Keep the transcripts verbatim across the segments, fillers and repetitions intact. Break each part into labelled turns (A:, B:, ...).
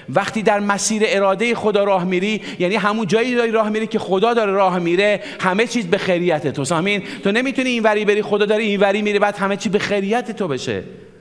A: وقتی در مسیر اراده خدا راه میری، یعنی همون جایی داری راه میری که خدا داره راه میره، همه چیز به خیریت تو. آمین. تو نمیتونی اینوری بری، خدا داره اینوری میره، بعد همه چی به خیریت تو بشه.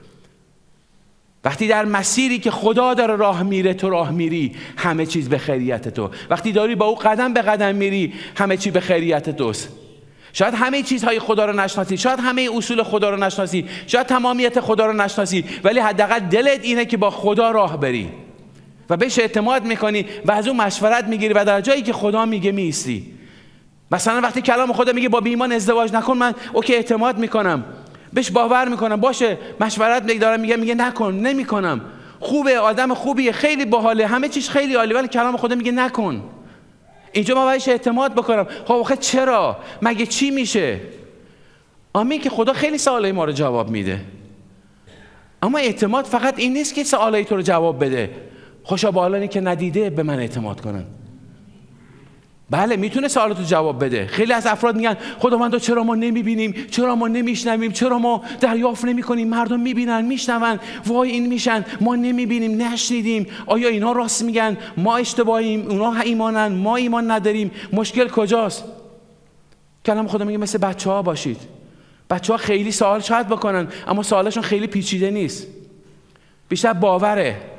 A: وقتی در مسیری که خدا داره راه میره تو راه میری، همه چیز به خیریت تو. وقتی داری با او قدم به قدم میری، همه چی به خیریت توست. شاید همه چیزهای خدا رو نشناسی، شاید همه اصول خدا رو نشناسی، شاید تمامیت خدا رو نشناسی، ولی حداقل دلت اینه که با خدا راه بری و بهش اعتماد میکنی و از اون مشورت میگیری و در جایی که خدا میگه میستی. مثلا وقتی کلام خدا میگه با بیمان ازدواج نکن، من اوکی اعتماد میکنم، بهش باور میکنم، باشه مشورت میگه، میگه میگه نکن، نمیکنم، خوبه، آدم خوبیه، خیلی باحاله، همه چیز خیلی عالی، ولی کلام خدا میگه نکن. اینجا من بهش اعتماد بکنم. خب آخه چرا؟ مگه چی میشه؟ آمین که خدا خیلی سوالای ما رو جواب میده. اما اعتماد فقط این نیست که سوالای تو رو جواب بده. خوشا به حالانی که ندیده به من اعتماد کنن. بله میتونه سوالاتو جواب بده. خیلی از افراد میگن خداوند چرا ما نمیبینیم، چرا ما نمیشنویم، چرا ما دریافت نمیکنیم، مردم میبینن میشنون، وای این میشن، ما نمیبینیم نشنیدیم، آیا اینا راست میگن، ما اشتباهیم، اونا ایمانن، ما ایمان نداریم، مشکل کجاست؟ کلام خدا میگه مثل بچه ها باشید. بچه ها خیلی سوال شاید بکنن اما سوالشون خیلی پیچیده نیست، بیشتر باوره.